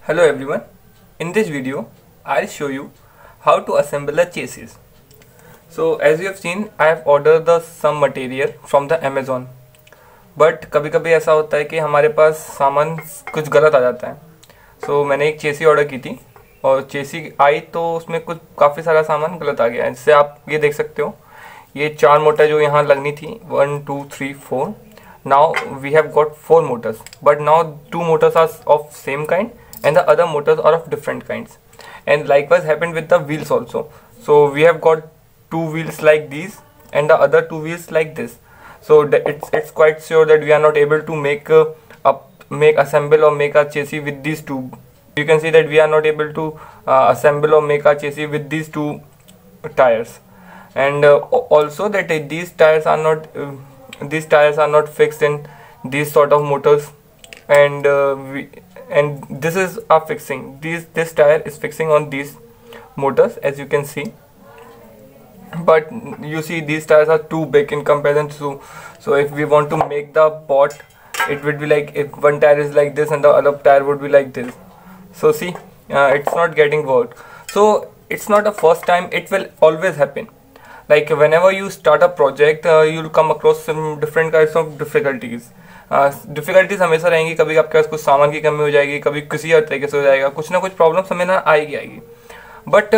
Hello everyone, in this video I'll show you how to assemble a chassis. So as you have seen, I have ordered some material from the Amazon, but कभी कभी ऐसा होता है कि हमारे पास सामान कुछ गलत आ जाता है. So मैंने एक चेसी ऑर्डर की थी और चेसी आई तो उसमें कुछ काफ़ी सारा सामान गलत आ गया है. जिससे आप ये देख सकते हो, ये 4 मोटर जो यहाँ लगनी थी 1 2 3 4. Now we have got 4 motors, but now 2 motors are of same kind and the other motors are of different kinds. And likewise happened with the wheels also. So we have got 2 wheels like these and the other 2 wheels like this. So it's quite sure that we are not able to make assemble or make a chassis with these two. You can see that we are not able to assemble or make a chassis with these 2 tires. And also that these tires are not fixed in these sort of motors, and this is a fixing. This tire is fixing on these motors, as you can see, but you see these tires are too big in comparison to. So if we want to make the pot, it would be like if one tire is like this and the other tire would be like this. So see, it's not getting worked. So it's not the first time, it will always happen. Like whenever you start a project, you'll come across some different kinds of difficulties. Difficulties हमेशा रहेंगी. कभी आपके पास कुछ सामान की कमी हो जाएगी, कभी किसी और तरीके से हो जाएगा, कुछ ना कुछ प्रॉब्लम्स हमें ना आएगी. But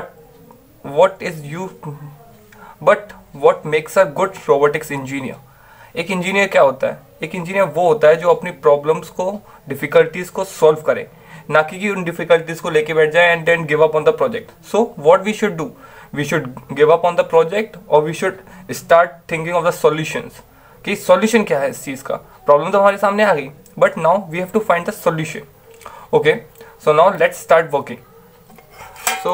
what makes a good robotics engineer? एक इंजीनियर क्या होता है? एक इंजीनियर वो होता है जो अपनी प्रॉब्लम्स को, डिफ़िकल्टीज को सॉल्व करे, ना कि उन डिफ़िकल्टीज को लेके बैठ जाए and then give up on the project. So what we should do? We should give up on the project or we should start thinking of the solutions. कि solution क्या है इस चीज़ का? प्रॉब्लम तो हमारे सामने आ गई, but now we have to find the solution. Okay, so now let's start working. So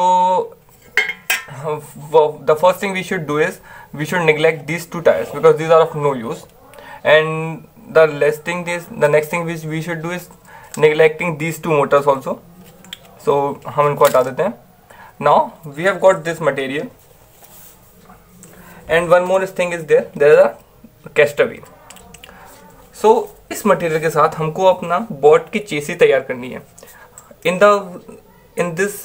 the first thing we should do is we should neglect these 2 tires because these are of no use. And the next thing which we should do is neglecting these 2 motors also. So हम इनको हटा देते हैं. Now we have got this material, and one more thing is there is a caster wheel. So इस material के साथ हमको अपना बोट की चेसी तैयार करनी है. In this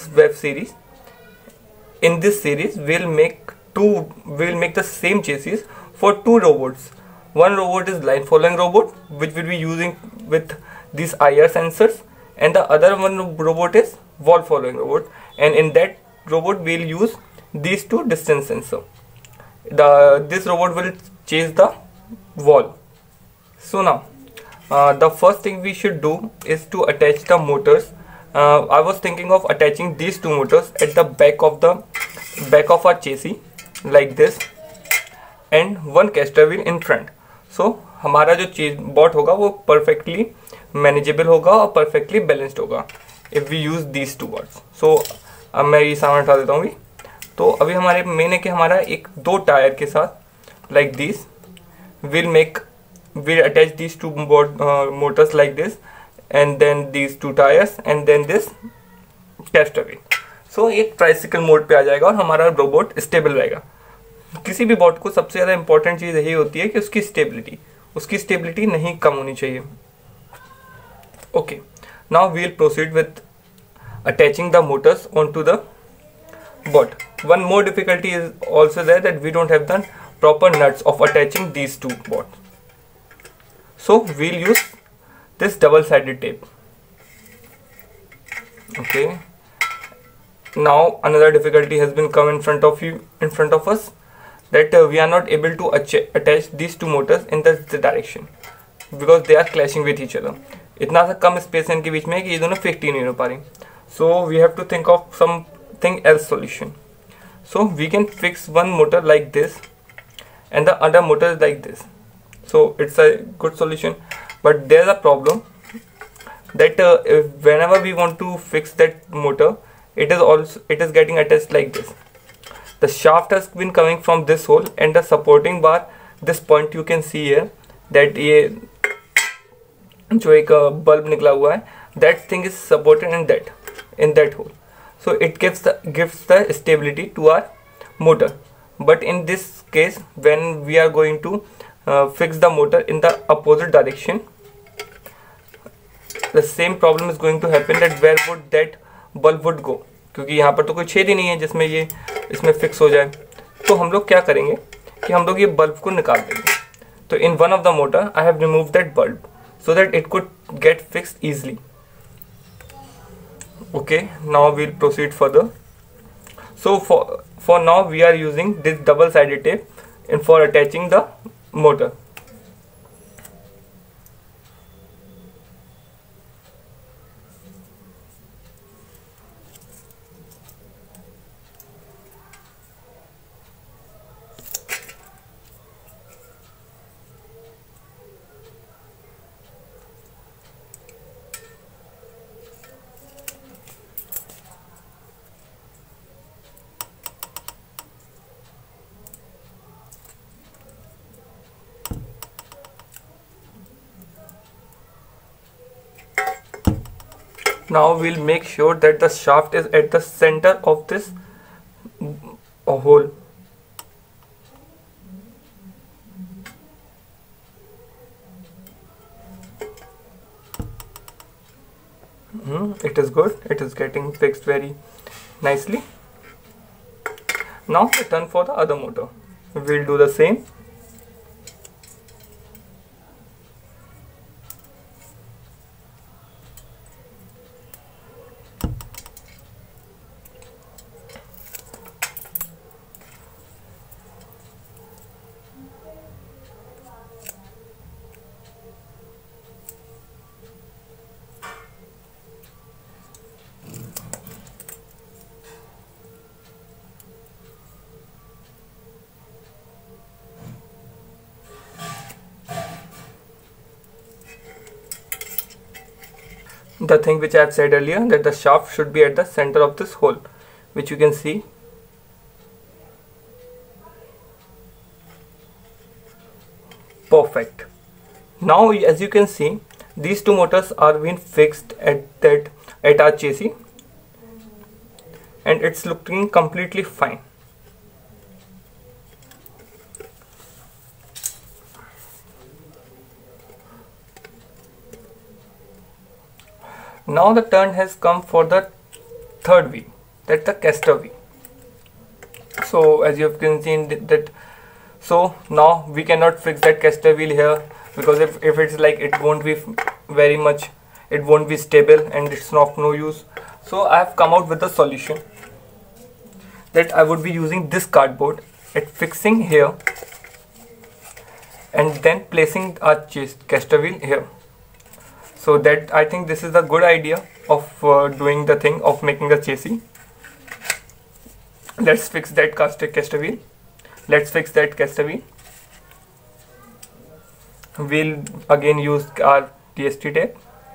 series we'll make the same chassis for 2 robots. One robot is line following robot, which will be using with these IR sensors, and the other one robot is wall following robot, and in that robot we'll use these 2 distance sensor. This robot will chase the wall. So now the first thing we should do is to attach the motors. I was thinking of attaching these 2 motors at the back of our chassis like this, and 1 caster wheel in front. So हमारा जो bot होगा वो perfectly manageable होगा और perfectly balanced होगा if we use these 2 bots. So अब मैं ये सामान उठा देता हूँ. तो अभी हमारे मेन है कि हमारा 2 टायर के साथ like this we'll attach these 2 motors like this, and then these 2 tires and then this caster wheel. So एक ट्राइसिकल मोड पे आ जाएगा और हमारा रोबोट स्टेबल रहेगा. किसी भी बॉट को सबसे ज़्यादा इंपॉर्टेंट चीज़ यही होती है कि उसकी स्टेबिलिटी नहीं कम होनी चाहिए. Okay, now we will proceed with attaching the motors onto the bot. One more difficulty is also there, that we don't have the proper nuts of attaching these 2 bots. So we'll use this double-sided tape. Okay. Now another difficulty has been come in front of us, that we are not able to attach these 2 motors in this direction because they are clashing with each other. इतना सा कम space है इनके बीच में कि ये दोनों fit ही नहीं हो पा रही. So we have to think of something else solution. So we can fix one motor like this and the other motor is like this. So it's a good solution, but there's a problem that whenever we want to fix that motor, it is getting attached like this. The shaft has been coming from this hole, and the supporting bar, this point you can see here, that ये जो एक bulb निकला हुआ है, that thing is supported in that hole. So it gives the stability to our motor. But in this case, when we are going to fix the motor in the opposite direction, the same problem is going to happen that where would that bulb would go, क्योंकि यहाँ पर तो कोई छेद ही नहीं है जिसमें ये इसमें फिक्स हो जाए। तो हम लोग क्या करेंगे कि हम लोग ये बल्ब को निकाल देंगे। तो in one of the motor I have remove that bulb so that it could get fixed easily. Okay, now we'll proceed further. So for now we are using this double sided tape and for attaching the motor. Now we'll make sure that the shaft is at the center of this hole. It is good. It is getting fixed very nicely. Now turn for the other motor. We'll do the same. The thing which I have said earlier, that the shaft should be at the center of this hole, which you can see. Perfect. Now as you can see, these two motors are being fixed at our chassis, and it's looking completely fine. Now the turn has come for the third wheel, that's the caster wheel. So as you can see that, so now we cannot fix that caster wheel here, because if it's like, it won't be very much, it won't be stable and it's of no use. So I have come out with a solution, that I would be using this cardboard at fixing here and then placing our caster wheel here. So that I think this is a good idea of doing the thing of making the chassis. Let's fix that caster wheel. Let's fix that caster wheel. We'll again use our TST tape.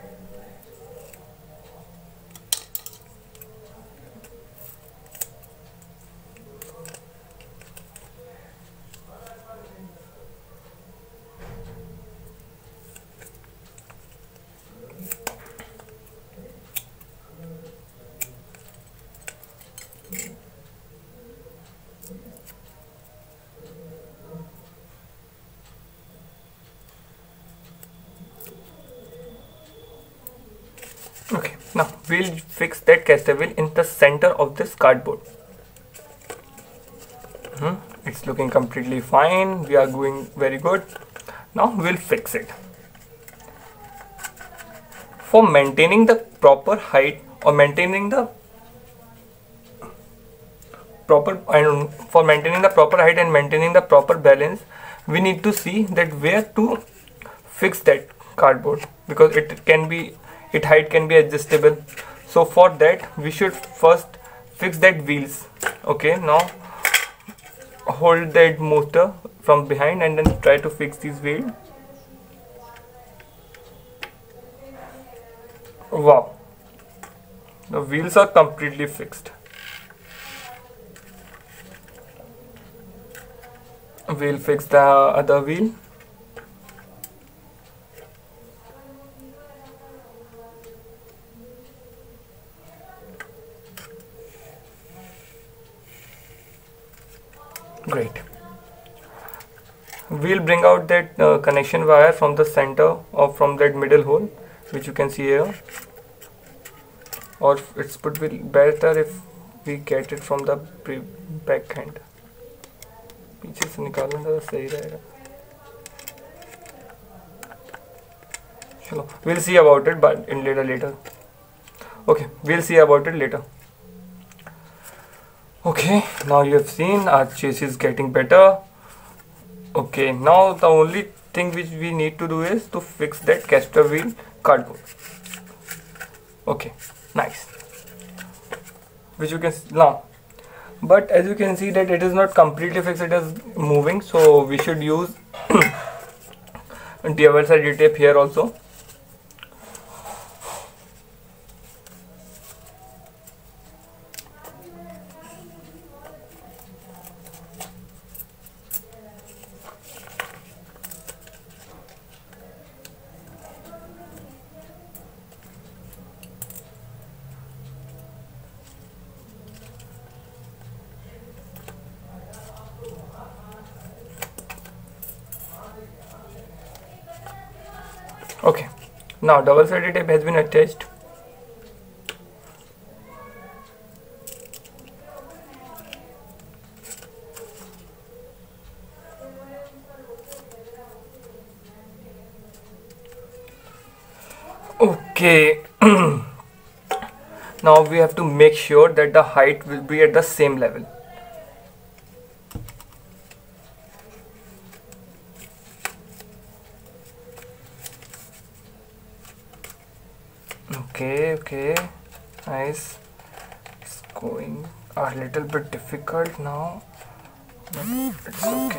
Okay, now we'll fix that caster wheel in the center of this cardboard. It's looking completely fine. We are going very good. Now we'll fix it. For maintaining the proper height or maintaining the proper height and maintaining the proper balance, we need to see that where to fix that cardboard, because its height can be adjustable. So for that we should first fix that wheels. Okay, now hold that motor from behind and then try to fix these wheels. Wow, the wheels are completely fixed. We'll fix the other wheel. Great. We'll bring out that connection wire from the center or from that middle hole which you can see here, or it would be better if we get it from the back hand. पीछे से निकालना ज़्यादा सही रहेगा. चलो, we'll see about it, but in later. Okay, we'll see about it later. Okay, now you have seen our chassis is getting better. Okay, now the only thing which we need to do is to fix that caster wheel cardboard. Okay, nice. Which you can now, but as you can see that it is not completely fixed, it is moving, so we should use double sided tape here also. Okay, now double sided tape has been attached. Okay, now we have to make sure that the height will be at the same level. Okay, nice. It's going a little bit difficult now, but it's okay.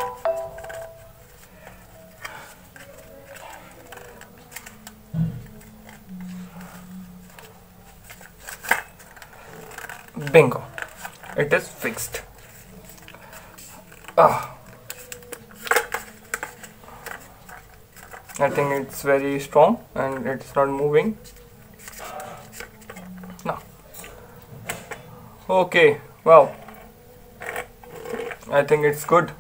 Bingo, it is fixed. I think it's very strong and it's not moving. No. Okay, wow. I think it's good.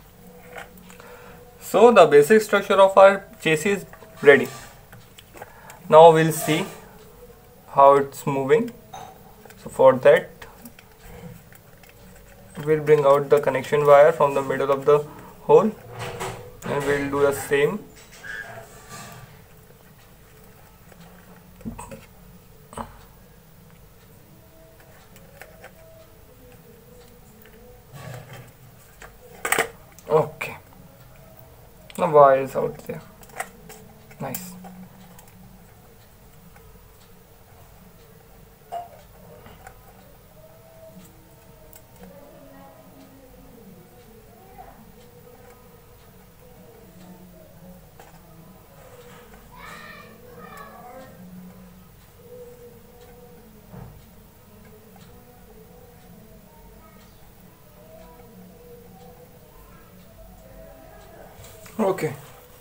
So the basic structure of our chassis is ready. Now we'll see how it's moving. So for that, we'll bring out the connection wire from the middle of the hole and we'll do the same. Okay, the wire is out there. Nice. Okay,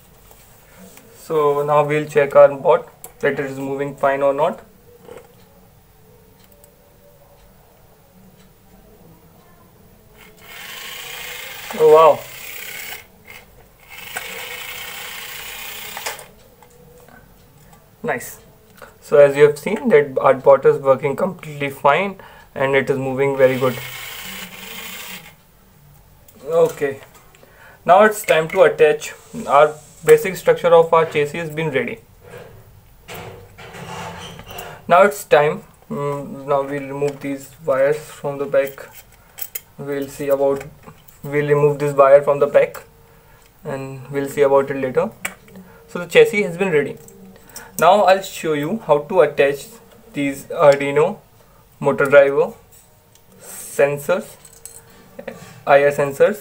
so now we'll check our board that it is moving fine or not. Oh wow, nice. So as you have seen that our bot is working completely fine and it is moving very good. Okay, now it's time to attach. Our basic structure of our chassis has been ready. Now it's time. Now we'll remove these wires from the back. We'll remove this wire from the back and we'll see about it later. So the chassis has been ready. Now I'll show you how to attach these Arduino motor driver, sensors, IR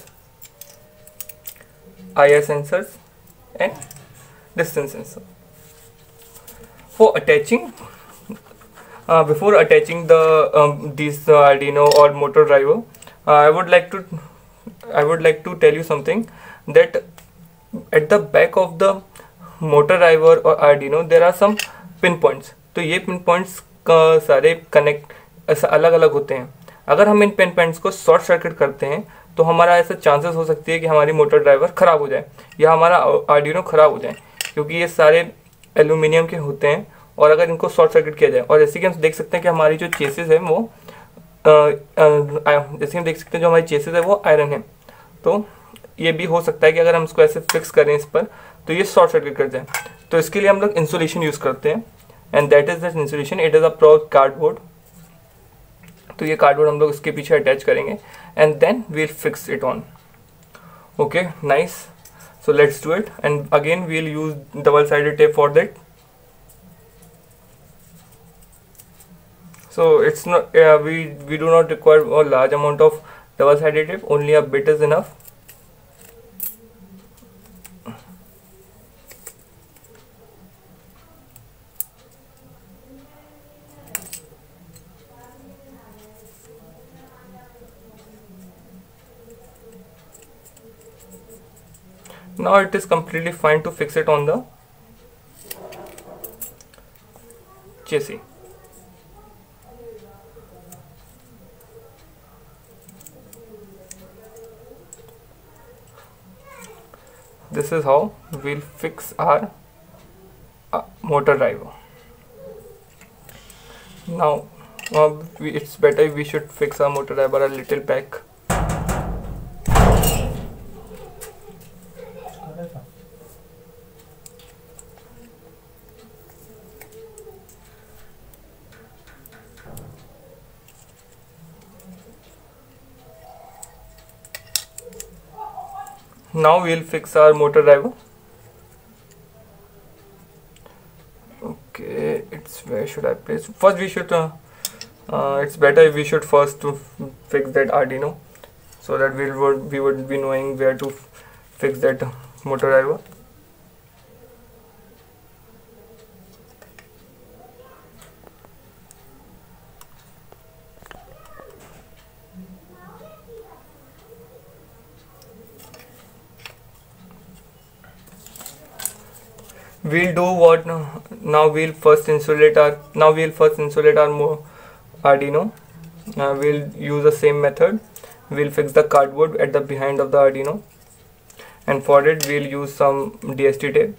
sensors and distance sensor. For attaching, before attaching the these Arduino or motor driver, I would like to tell you something, that at the back of the motor driver और Arduino there are some pin points. तो ये pin points का सारे connect ऐसा अलग अलग होते हैं. अगर हम इन पिन पॉइंट्स को शॉर्ट सर्किट करते हैं तो हमारा ऐसा चांसेस हो सकती है कि हमारी मोटर ड्राइवर ख़राब हो जाए या हमारा आर्डिनो ख़राब हो जाए, क्योंकि ये सारे एल्यूमिनियम के होते हैं, और अगर इनको शॉर्ट सर्किट किया जाए, और जैसे कि हम देख सकते हैं कि हमारी जो चेसिस है वो जैसे हम देख सकते हैं जो हमारी चेसिस है वो आयरन है, तो ये भी हो सकता है कि अगर हम इसको ऐसे फिक्स करें इस पर तो ये शॉर्ट सर्किट कर जाए। तो इसके लिए हम लोग इंसुलेशन यूज़ करते हैं, and that is the insulation, it is a pro cardboard. तो ये कार्डबोर्ड हम लोग इसके पीछे अटैच करेंगे and then we'll fix it on. Okay, nice, so let's do it, and again we'll use double sided tape for that. So it's not we do not require a large amount of double sided tape, only a bit is enough. Now it is completely fine to fix it on the chassis. This is how we'll fix our motor driver. Now it's better we should fix our motor driver a little back. Now we'll fix our motor driver. Okay, it's where should I place? First we should it's better if we should first to fix that Arduino, so that we would be knowing where to fix that motor driver. We'll do what now. We'll first insulate our Arduino. We'll use the same method. We'll fix the cardboard at the behind of the Arduino, and for it we'll use some DST tape.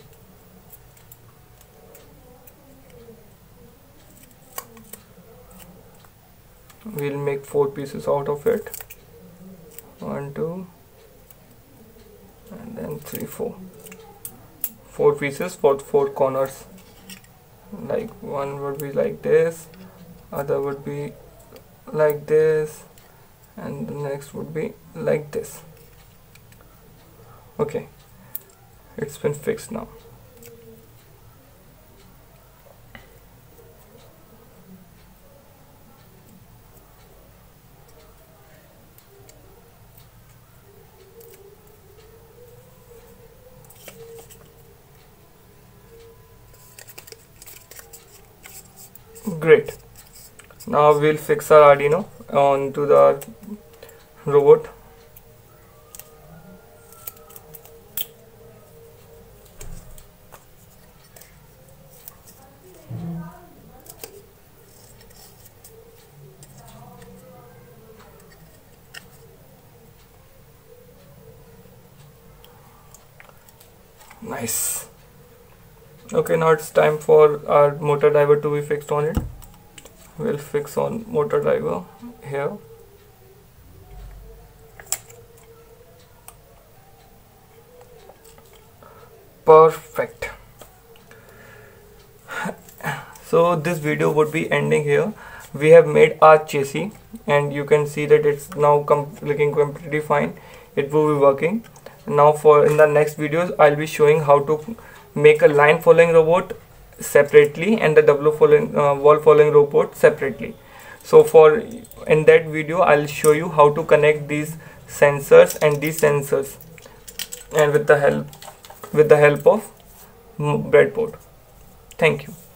We'll make 4 pieces out of it. 1, 2, and then 3, 4. 4 pieces for 4 corners. Like one would be like this, other would be like this, and the next would be like this. Okay, it's been fixed now. Great. Now we'll fix our Arduino onto the robot. Nice. Okay, now it's time for our motor driver to be fixed on it. We'll fix on motor driver here. Perfect. So this video would be ending here. We have made our chassis and you can see that it's now looking completely fine. It will be working. Now in the next videos I'll be showing how to make a line following robot separately and the wall following robot separately. So in that video I'll show you how to connect these sensors and these sensors, and with the help of breadboard. Thank you.